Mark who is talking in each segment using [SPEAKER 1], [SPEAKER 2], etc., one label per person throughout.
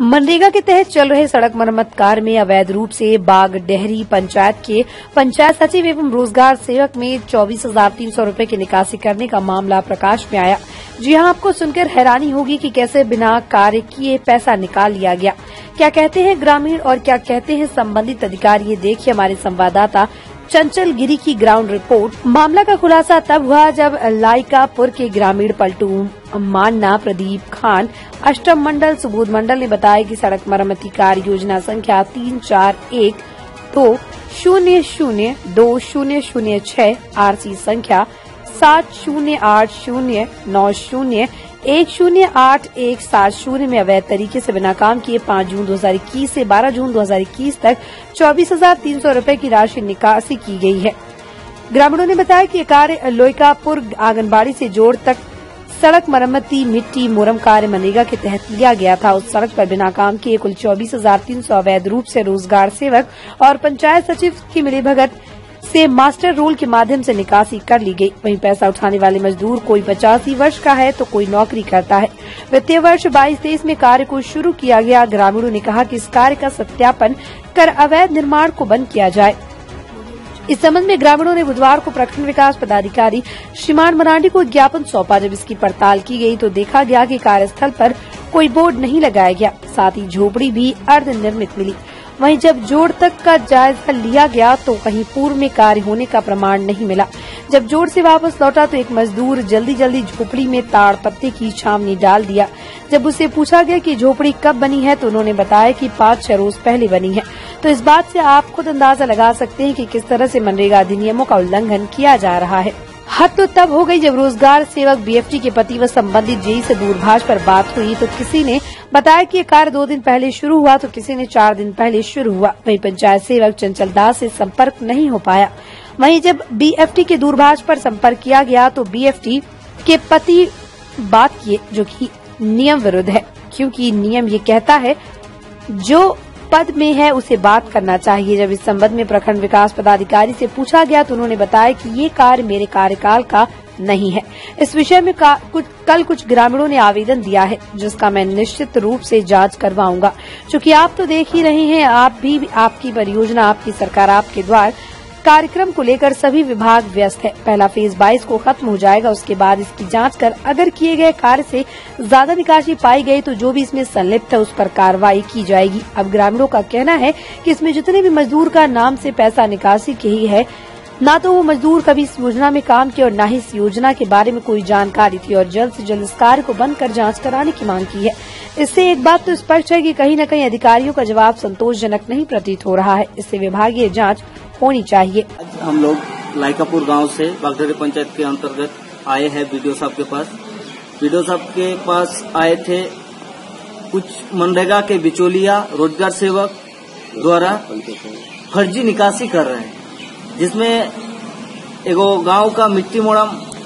[SPEAKER 1] मनरेगा के तहत चल रहे सड़क मरम्मत कार्य में अवैध रूप से बाग डेहरी पंचायत के पंचायत सचिव एवं रोजगार सेवक में 24,300 रूपये की निकासी करने का मामला प्रकाश में आया। जी हां, आपको सुनकर हैरानी होगी कि कैसे बिना कार्य किए पैसा निकाल लिया गया। क्या कहते हैं ग्रामीण और क्या कहते हैं संबंधित अधिकारी, ये देखिए हमारे संवाददाता चंचल गिरी की ग्राउंड रिपोर्ट। मामला का खुलासा तब हुआ जब लाइकापुर के ग्रामीण पलटू मानना प्रदीप खान अष्टम मंडल सुबोध मंडल ने बताया कि सड़क मरम्मती कार्य योजना संख्या 3412002006 आरसी संख्या 708090108170 में अवैध तरीके से बिना काम किए 5 जून 2021 से 12 जून 2021 तक 24,300 रूपये की राशि निकासी की गई है। ग्रामीणों ने बताया कि ये कार्य लोईकापुर आंगनबाड़ी से जोड़ तक सड़क मरम्मती मिट्टी मोरम कार्य मनरेगा के तहत लिया गया था। उस सड़क पर बिना काम किए कुल 24,300 अवैध रूप से रोजगार सेवक और पंचायत सचिव की मिलीभगत से मास्टर रोल के माध्यम से निकासी कर ली गई। वहीं पैसा उठाने वाले मजदूर कोई 85 वर्ष का है तो कोई नौकरी करता है। वित्तीय वर्ष 22-23 में कार्य को शुरू किया गया। ग्रामीणों ने कहा कि इस कार्य का सत्यापन कर अवैध निर्माण को बंद किया जाए। इस संबंध में ग्रामीणों ने बुधवार को प्रखंड विकास पदाधिकारी श्रीमान मरांडी को ज्ञापन सौंपा। जब इसकी पड़ताल की गई तो देखा गया कि कार्यस्थल पर कोई बोर्ड नहीं लगाया गया, साथ ही झोपड़ी भी अर्धनिर्मित मिली। वहीं जब जोड़ तक का जायजा लिया गया तो कहीं पूर्व में कार्य होने का प्रमाण नहीं मिला। जब जोड़ से वापस लौटा तो एक मजदूर जल्दी झोपड़ी में ताड़ पत्ते की छावनी डाल दिया। जब उससे पूछा गया कि झोपड़ी कब बनी है तो उन्होंने बताया कि 5-6 रोज पहले बनी है। तो इस बात से आप खुद अंदाजा लगा सकते हैं कि किस तरह से मनरेगा अधिनियमों का उल्लंघन किया जा रहा है। हद तो तब हो गई जब रोजगार सेवक बीएफटी के पति व संबंधित जेई से दूरभाष पर बात हुई तो किसी ने बताया कि ये कार्य 2 दिन पहले शुरू हुआ तो किसी ने 4 दिन पहले शुरू हुआ। वहीं पंचायत सेवक चंचल दास से संपर्क नहीं हो पाया। वहीं जब बीएफटी के दूरभाष पर संपर्क किया गया तो बीएफटी के पति बात किए, जो कि नियम विरुद्ध है, क्योंकि नियम ये कहता है जो पद में है उसे बात करना चाहिए। जब इस संबंध में प्रखंड विकास पदाधिकारी से पूछा गया तो उन्होंने बताया कि ये कार्य मेरे कार्यकाल का नहीं है। इस विषय में कल कुछ ग्रामीणों ने आवेदन दिया है जिसका मैं निश्चित रूप से जांच करवाऊंगा। चूंकि आप तो देख ही रहे हैं, आप भी आपकी परियोजना, आपकी सरकार, आपके द्वार कार्यक्रम को लेकर सभी विभाग व्यस्त है। पहला फेज 22 को खत्म हो जाएगा, उसके बाद इसकी जांच कर अगर किए गए कार्य से ज्यादा निकासी पाई गई तो जो भी इसमें संलिप्त है उस पर कार्रवाई की जाएगी। अब ग्रामीणों का कहना है कि इसमें जितने भी मजदूर का नाम से पैसा निकासी की ही है, ना तो वो मजदूर कभी इस योजना में काम किया और न ही इस योजना के बारे में कोई जानकारी थी और जल्द से जल्द इस कार्य को बंद कर जांच कराने की मांग की है। इससे एक बात तो स्पष्ट है कि कहीं न कहीं अधिकारियों का जवाब संतोषजनक नहीं प्रतीत हो रहा है। इससे विभागीय जांच होनी चाहिए।
[SPEAKER 2] हम लोग लाइकापुर गांव से बागडेहरी पंचायत के अंतर्गत आए हैं बीडीओ साहब के पास। बीडीओ साहब के पास आए थे, कुछ मनरेगा के बिचौलिया रोजगार सेवक द्वारा फर्जी निकासी कर रहे हैं, जिसमें एगो गांव का मिट्टी मोड़म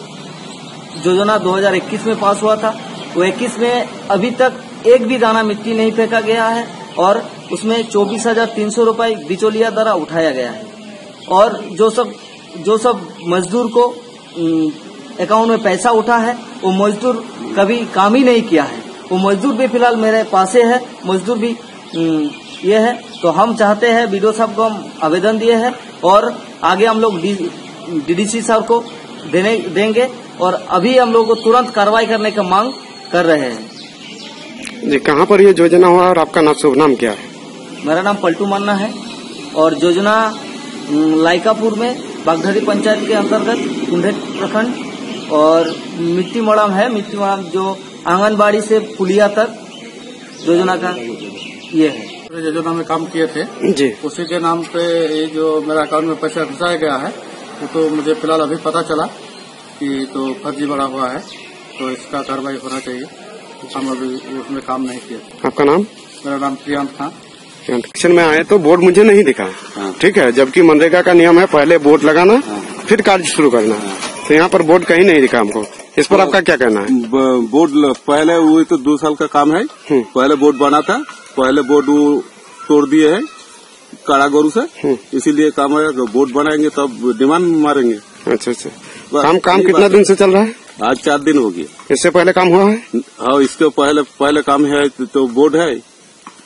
[SPEAKER 2] योजना 2021 में पास हुआ था। वो 21 में अभी तक एक भी दाना मिट्टी नहीं फेंका गया है और उसमें 24,300 रूपये बिचौलिया द्वारा उठाया गया है। और जो सब मजदूर को अकाउंट में पैसा उठा है वो मजदूर कभी काम ही नहीं किया है। वो मजदूर भी फिलहाल मेरे पास है, मजदूर भी ये है। तो हम चाहते हैं, बीडीओ साहब को हम आवेदन दिए हैं और आगे हम लोग डीडीसी साहब को देंगे और अभी हम लोग को तुरंत कार्रवाई करने का मांग कर रहे हैं।
[SPEAKER 3] जी, कहाँ पर ये योजना हुआ और आपका शुभ नाम क्या है?
[SPEAKER 2] मेरा नाम पलटू मानना है और योजना लाइकापुर में बागडेहरी पंचायत के अंतर्गत कुंडेट प्रखंड और मिट्टी मड़म है। मिट्टी मड़म जो आंगनबाड़ी से पुलिया तक योजना का ये है।
[SPEAKER 4] योजना में काम किए थे
[SPEAKER 3] जी,
[SPEAKER 4] उसी के नाम पे ये जो मेरा अकाउंट में पैसा घुसाया गया है वो तो मुझे फिलहाल अभी पता चला कि तो फर्जी बना हुआ है, तो इसका कार्रवाई होना चाहिए। हम अभी उसमें काम नहीं किया।
[SPEAKER 3] आपका नाम?
[SPEAKER 4] मेरा नाम प्रियांत खान।
[SPEAKER 3] एक्शन में आए तो बोर्ड मुझे नहीं दिखा। ठीक है, जबकि मनरेगा का नियम है पहले बोर्ड लगाना फिर कार्य शुरू करना। तो यहाँ पर बोर्ड कहीं नहीं दिखा हमको। इस पर आपका क्या कहना है?
[SPEAKER 5] बोर्ड पहले वो तो 2 साल का काम है। पहले बोर्ड बना था, पहले बोर्ड वो तोड़ दिए है कारागोरू से, इसीलिए काम है। बोर्ड बनाएंगे तब डिमांड मारेंगे।
[SPEAKER 3] अच्छा, काम कितना दिन से चल रहा है?
[SPEAKER 5] आज 4 दिन हो गया।
[SPEAKER 3] इससे पहले काम हुआ है?
[SPEAKER 5] हाँ, इसके पहले काम है तो बोर्ड है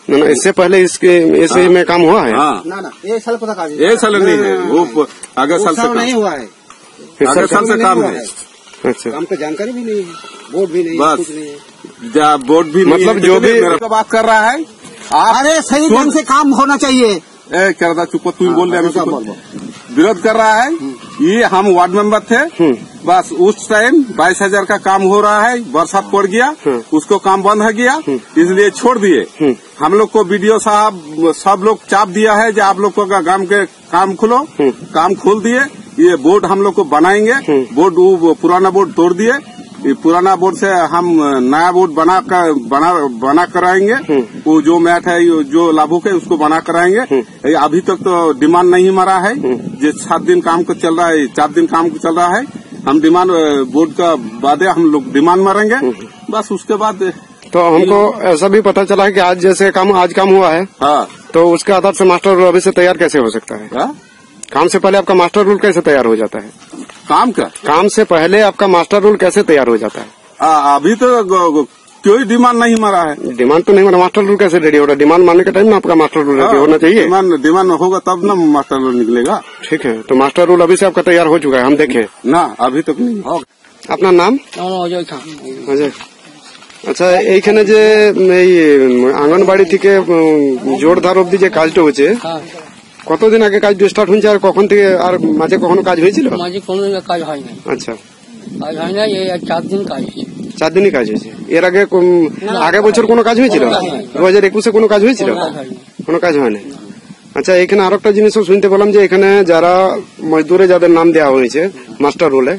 [SPEAKER 3] ना इससे पहले इसके में काम हुआ है?
[SPEAKER 5] हाँ
[SPEAKER 4] ना ये साल पता
[SPEAKER 5] ये साल नहीं है, वो आगे साल से
[SPEAKER 4] नहीं हुआ है,
[SPEAKER 5] आगे साल से काम है।
[SPEAKER 3] अच्छा,
[SPEAKER 4] काम तो जानकारी भी नहीं है, बोर्ड भी नहीं,
[SPEAKER 5] बस
[SPEAKER 4] कुछ नहीं है।
[SPEAKER 5] बोर्ड भी
[SPEAKER 3] मतलब
[SPEAKER 5] नहीं,
[SPEAKER 3] जो भी
[SPEAKER 5] बात कर रहा है आप,
[SPEAKER 4] अरे सही ढंग से काम होना चाहिए।
[SPEAKER 5] करदा चुप तू बोल रहे विरोध कर रहा है। ये हम वार्ड मेंबर थे, बस उस टाइम 22,000 का काम हो रहा है, बरसात पड़ गया, उसको काम बंद हो गया, इसलिए छोड़ दिए। हम लोग को बीडीओ साहब सब लोग चाप दिया है जो आप लोग को गांव के काम खुलो, काम खोल दिए। ये बोर्ड हम लोग को बनाएंगे, बोर्ड वो पुराना बोर्ड तोड़ दिए, ये पुराना बोर्ड से हम नया बोर्ड बना कराएंगे। वो जो मैट है जो लाभुक है उसको बना कराएंगे। अभी तक तो डिमांड नहीं मरा है, जो 7 दिन काम को चल रहा है, 4 दिन काम को चल रहा है। हम डिमांड बोर्ड का बाद हम लोग डिमांड मारेंगे, बस उसके बाद।
[SPEAKER 3] तो हमको ऐसा भी पता चला है कि आज जैसे आज काम हुआ है,
[SPEAKER 5] हाँ,
[SPEAKER 3] तो उसके आधार से मास्टर रूल अभी से तैयार कैसे हो सकता है? काम से पहले आपका मास्टर रूल कैसे तैयार हो जाता है? काम से पहले आपका मास्टर रूल कैसे तैयार हो जाता है?
[SPEAKER 5] अभी तो कोई डिमांड नहीं मारा है।
[SPEAKER 3] डिमांड तो नहीं मारा, मास्टर रूल कैसे रेडी होगा? डिमांड मारने के टाइम में आपका मास्टर रूल रेडी होना चाहिए।
[SPEAKER 5] डिमांड होगा तब ना मास्टर रूल निकलेगा।
[SPEAKER 3] ठीक है, तो मास्टर रूल अभी से आपका तैयार हो चुका है, हम देखें
[SPEAKER 5] ना, अभी तक नहीं होगा।
[SPEAKER 3] अपना नाम? अजय। আচ্ছা, এইখানে যে এই আঙ্গনবাড়ি থেকে জোরদার অবধি যে কাজটা হচ্ছে, কতদিন আগে কাজ স্টার্ট হয়েছে আর কখন থেকে, আর মাঝে কখনো কাজ হয়েছিল?
[SPEAKER 6] মাঝে কোনো কাজ হয় না।
[SPEAKER 3] আচ্ছা,
[SPEAKER 6] কাজ হয় না, এই 4 দিন কাজ হয়েছে।
[SPEAKER 3] 4 দিনই কাজ হয়েছে। এর আগে বছর কোনো কাজ হয়েছিল? 2021-এ কোনো কাজ হয়েছিল? কোনো কাজ হয় না। আচ্ছা, এখানে আর একটা জিনিসও শুনতে পেলাম যে এখানে যারা মজদুরে যাদের নাম দেওয়া হয়েছে মাস্টার রোলে,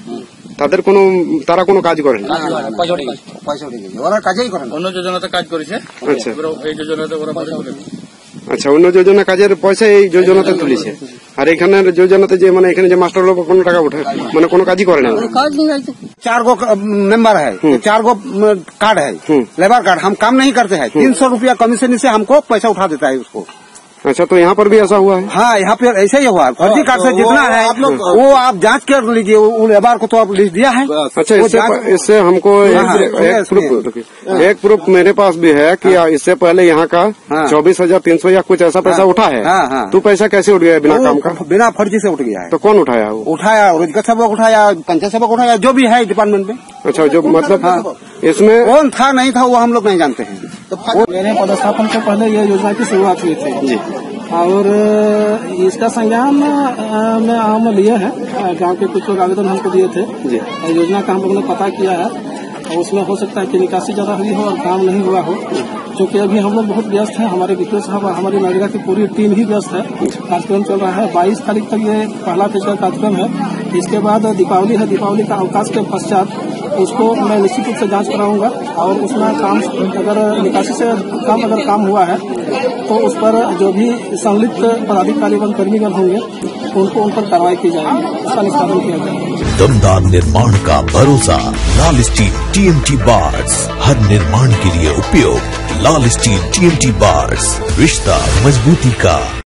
[SPEAKER 3] তারা কোনো কাজ করেন,
[SPEAKER 4] ওরা কাজই করেন,
[SPEAKER 2] অন্য যোজনাতে কাজ করেছে।
[SPEAKER 3] আচ্ছা,
[SPEAKER 2] এই যোজনাতে ওরা পয়সা তুলে।
[SPEAKER 3] আচ্ছা, অন্য যোজনা কাজের পয়সা এই যোজনাতে তুলেছে। আর এখানের যোজনাতে যে এখানে যে মাস্টার লোক কোনো টাকা উঠে কোনো কাজই করে না।
[SPEAKER 4] 4 गो मेंबर है, 4 गो कार्ड है, लेबर कार्ड। हम काम नहीं करते हैं, 300 रुपया कमीशन से हमको पैसा उठा देता है उसको।
[SPEAKER 3] अच्छा, तो यहाँ पर भी ऐसा हुआ है?
[SPEAKER 4] हाँ, यहाँ पे ऐसे ही हुआ है। फर्जी कार्ड से जितना है आप लोग वो आप जांच कर लीजिए। वो लेबर को तो आप लिस्ट दिया है।
[SPEAKER 3] अच्छा, इससे हमको एक प्रूफ मेरे पास भी है कि इससे पहले यहाँ का 24,300 या कुछ ऐसा पैसा उठा है। तो पैसा कैसे उठ गया बिना काम का?
[SPEAKER 4] बिना फर्जी से उठ गया है।
[SPEAKER 3] तो कौन उठाया? वो
[SPEAKER 4] उठाया रोजगार सेवक उठाया, पंचायत सेवक उठाया, जो भी है डिपार्टमेंट में।
[SPEAKER 3] अच्छा, जो मतलब इसमें
[SPEAKER 4] कौन था नहीं था वो हम लोग नहीं जानते हैं।
[SPEAKER 7] मेरे पदस्थापन से पहले ये योजना की शुरुआत हुई थी और इसका संज्ञान में हम लिए हैं। गांव के कुछ लोग आवेदन हमको दिए थे, योजना का हम लोगों ने पता किया है और उसमें हो सकता है कि निकासी ज्यादा हुई हो और काम नहीं हुआ हो। क्योंकि अभी हम लोग बहुत व्यस्त हैं, हमारे बीपीओ साहब और हमारी मनरेगा की पूरी टीम ही व्यस्त है। कार्यक्रम चल रहा है, 22 तारीख तक ये पहला फेज का कार्यक्रम है। इसके बाद दीपावली है, दीपावली का अवकाश के पश्चात उसको मैं निश्चित रूप से जांच कराऊंगा और उसमें काम अगर निकासी से कम अगर काम हुआ है तो उस पर जो भी संलिप्त पदाधिकारी एवं कर्मीगण होंगे उन पर कार्रवाई की जाएगी, उसका निष्पादन किया जाएगा।
[SPEAKER 8] दमदार निर्माण का भरोसा लाल स्टील TMT बार्स, हर निर्माण के लिए उपयोग। लाल स्टील TMT बार्स, रिश्ता मजबूती का।